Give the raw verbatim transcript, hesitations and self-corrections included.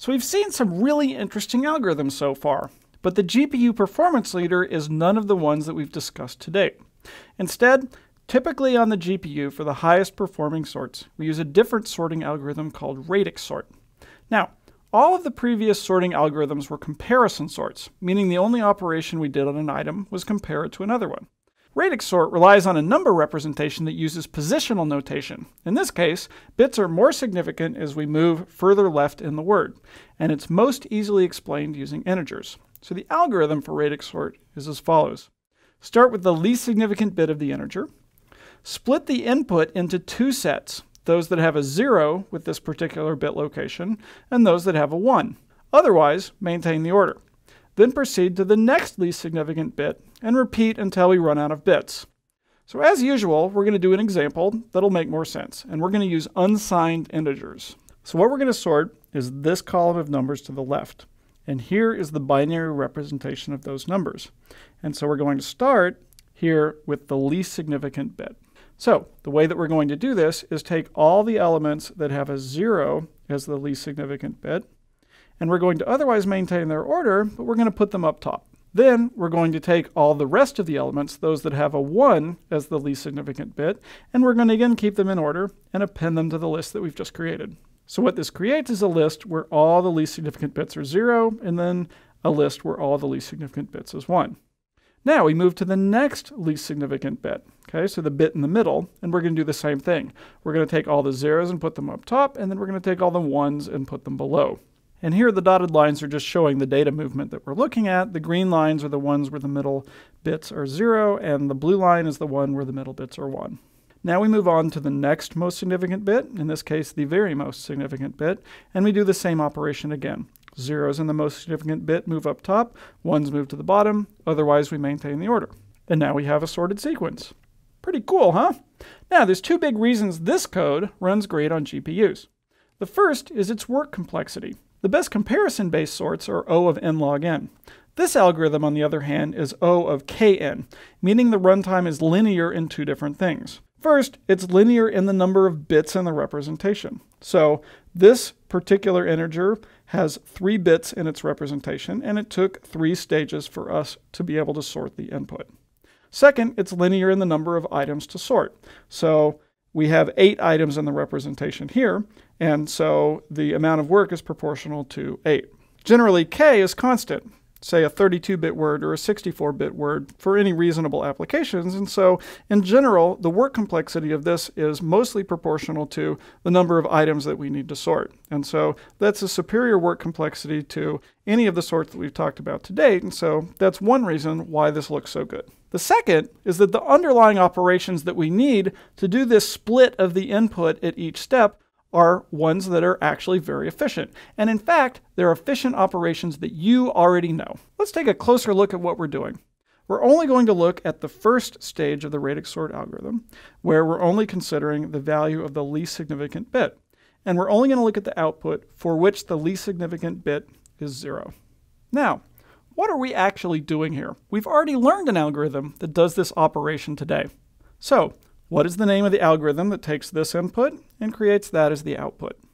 So we've seen some really interesting algorithms so far, but the G P U performance leader is none of the ones that we've discussed to date. Instead, typically on the G P U for the highest performing sorts, we use a different sorting algorithm called Radix Sort. Now, all of the previous sorting algorithms were comparison sorts, meaning the only operation we did on an item was compare it to another one. Radix Sort relies on a number representation that uses positional notation. In this case, bits are more significant as we move further left in the word, and it's most easily explained using integers. So the algorithm for Radix Sort is as follows. Start with the least significant bit of the integer. Split the input into two sets, those that have a zero with this particular bit location, and those that have a one. Otherwise, maintain the order. Then proceed to the next least significant bit and repeat until we run out of bits. So as usual, we're going to do an example that'll make more sense, and we're going to use unsigned integers. So what we're going to sort is this column of numbers to the left, and here is the binary representation of those numbers. And so we're going to start here with the least significant bit. So the way that we're going to do this is take all the elements that have a zero as the least significant bit, and we're going to otherwise maintain their order, but we're going to put them up top. Then we're going to take all the rest of the elements, those that have a one as the least significant bit, and we're going to again keep them in order and append them to the list that we've just created. So what this creates is a list where all the least significant bits are zero, and then a list where all the least significant bits is one. Now we move to the next least significant bit, okay, so the bit in the middle, and we're going to do the same thing. We're going to take all the zeros and put them up top, and then we're going to take all the ones and put them below. And here the dotted lines are just showing the data movement that we're looking at. The green lines are the ones where the middle bits are zero, and the blue line is the one where the middle bits are one. Now we move on to the next most significant bit, in this case the very most significant bit, and we do the same operation again. Zeros in the most significant bit move up top, ones move to the bottom, otherwise we maintain the order. And now we have a sorted sequence. Pretty cool, huh? Now there's two big reasons this code runs great on G P Us. The first is its work complexity. The best comparison-based sorts are O of n log n. This algorithm, on the other hand, is O of kn, meaning the runtime is linear in two different things. First, it's linear in the number of bits in the representation. So this particular integer has three bits in its representation, and it took three stages for us to be able to sort the input. Second, it's linear in the number of items to sort. So we have eight items in the representation here, and so the amount of work is proportional to eight. Generally, k is constant, say a thirty-two bit word or a sixty-four bit word for any reasonable applications, and so in general, the work complexity of this is mostly proportional to the number of items that we need to sort. And so that's a superior work complexity to any of the sorts that we've talked about to date, and so that's one reason why this looks so good. The second is that the underlying operations that we need to do this split of the input at each step are ones that are actually very efficient. And in fact, they're efficient operations that you already know. Let's take a closer look at what we're doing. We're only going to look at the first stage of the Radix Sort algorithm, where we're only considering the value of the least significant bit. And we're only going to look at the output for which the least significant bit is zero. Now, what are we actually doing here? We've already learned an algorithm that does this operation today. So, what is the name of the algorithm that takes this input and creates that as the output?